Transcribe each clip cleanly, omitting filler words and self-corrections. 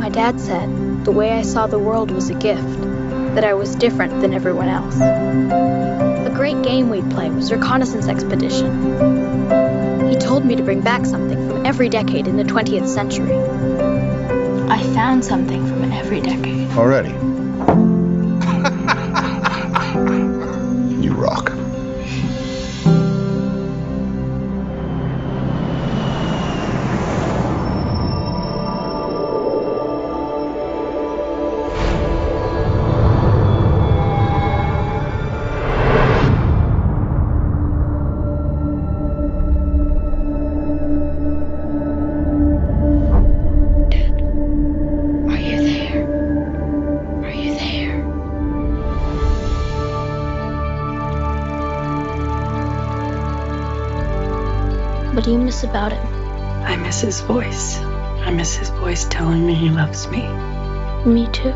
My dad said the way I saw the world was a gift, that I was different than everyone else. A great game we'd play was Reconnaissance Expedition. He told me to bring back something from every decade in the 20th century. I found something from every decade. Already? You rock. What do you miss about him? I miss his voice. I miss his voice telling me he loves me. Me too.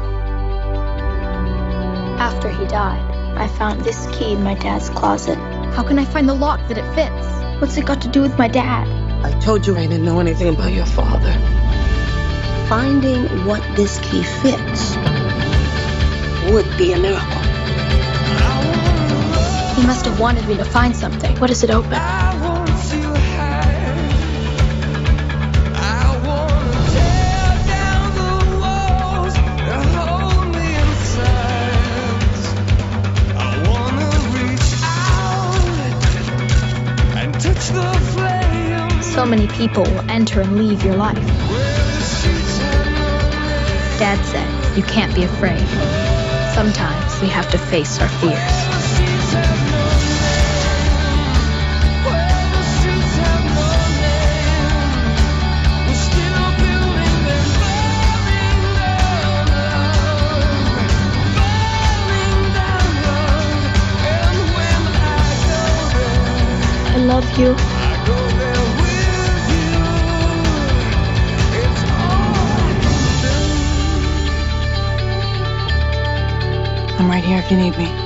After he died, I found this key in my dad's closet. How can I find the lock that it fits? What's it got to do with my dad? I told you I didn't know anything about your father. Finding what this key fits would be a miracle. He must have wanted me to find something. What does it open? So many people will enter and leave your life. Dad said, you can't be afraid. Sometimes we have to face our fears. I love you. I'm right here if you need me.